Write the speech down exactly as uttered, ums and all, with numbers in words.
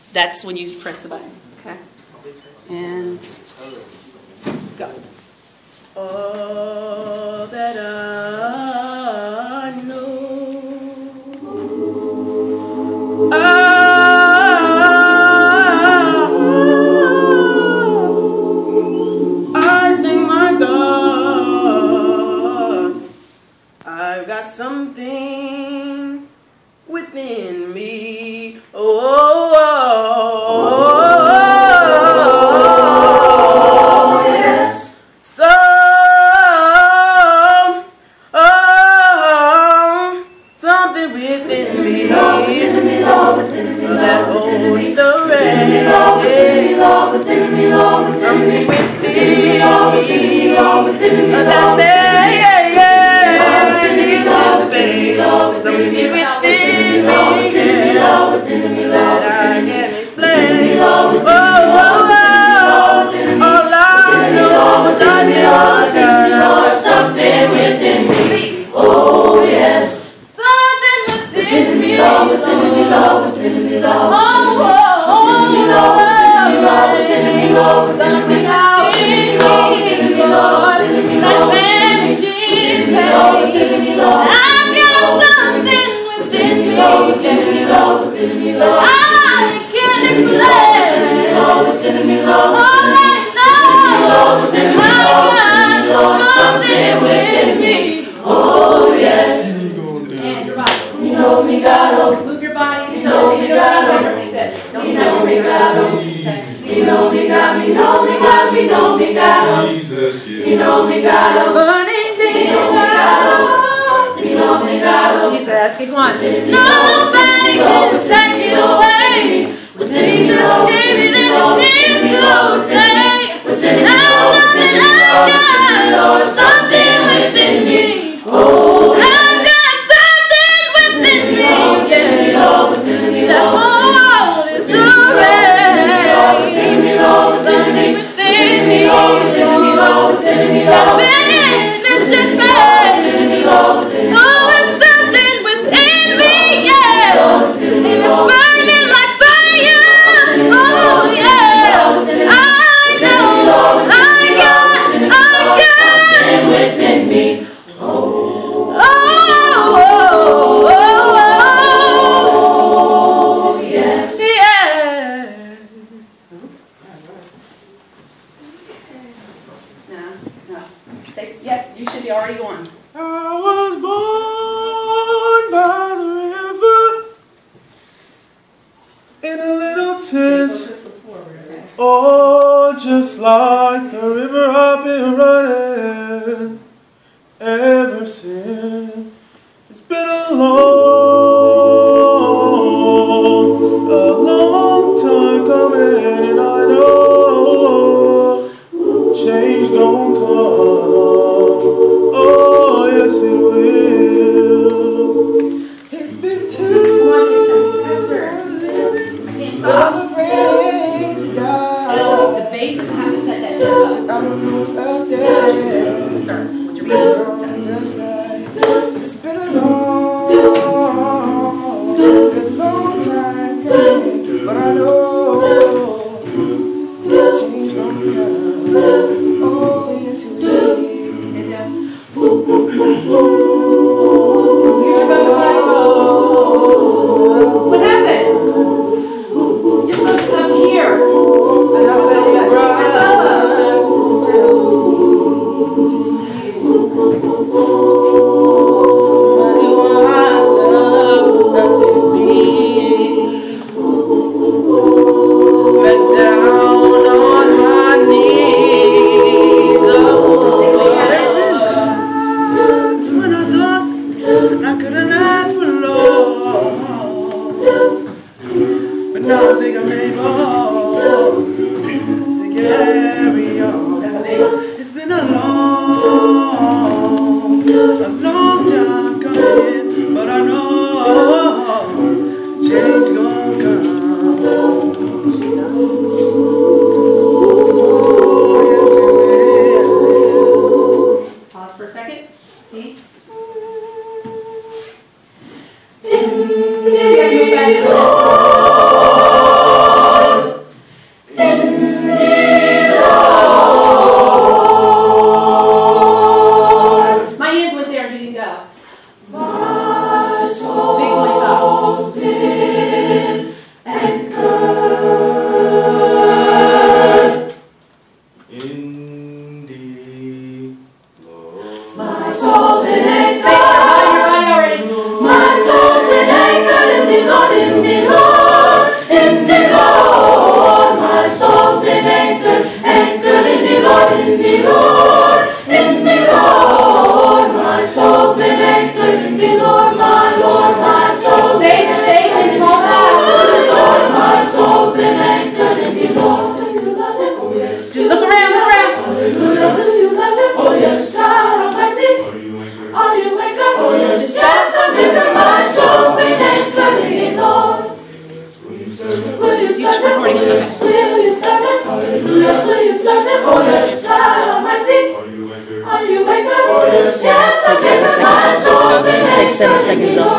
That's when you press the button. Okay. And go. All that I know, I, I thank my God, I've got something within me. Oh, oh, oh, oh, yes. Some, oh, something within me. Love within me, love within me, that holy the rain. Love within me, love within me, love within me, something within me, love within me, love within me, that day, yeah, yeah. Love within me, love within me, love within me, within me, love within me, love within me, love that I can't explain. Oh, oh, oh, all I know is I know there's something within me. Oh, yes. Something within me, love within me, love within me, love. Oh, oh, oh, love within me, love within me, love within me, love within me, love within me, love within me, love within me, love within me, love. I've got something within me, love within me, love within me, love. I can't explain. Love within me, love. All I know, I got something within me. Oh yes. And your body. You know me, God. Move your body. You know me, God. Don't snap me, God. You know me, God. Me know me, God. Me know me, God. Jesus, yes. You know me, God. Burning things. You know me, God. Jesus, keep on. Nobody can take it away. Jesus, give me this thing to say. I know that I got something within me. Oh, I've got something within me. Yeah, within me, the whole is the rain. Within me, within me, within me, within me, within me, the pain is just pain. Oh, it's something within me, yeah, and it's burning like fire. Oh, yeah, I know, I got, I got something within me. Oh, oh, oh, oh, oh, yes, yeah. No, no. Say, yep, you should be already on. I was born by the river in a little tent. Oh, just like the river I've been running ever since. It's been a long, a long time coming, and I know change gon' come. Oh, yes it will. It's been too long. I'm afraid to die. The bases have to set that tempo. I don't know what's out there. Start with your It's been a long, a long time coming, but I know change gon' come. Oh, yes it will. What happened? You're supposed to come here. And I said, It's your solo. Now I think I'm able to carry on. It's been a long, a long time coming, but I know change gon' come. Oh, yes it will. Pause for a second. See? Yeah, move back to the left. Will you serve him? Will you serve him? Hallelujah. Will you serve him? Oh yes. God Almighty. Are you maker? Are you maker? Oh yes. Yes, I give my soul. Take seven seconds off.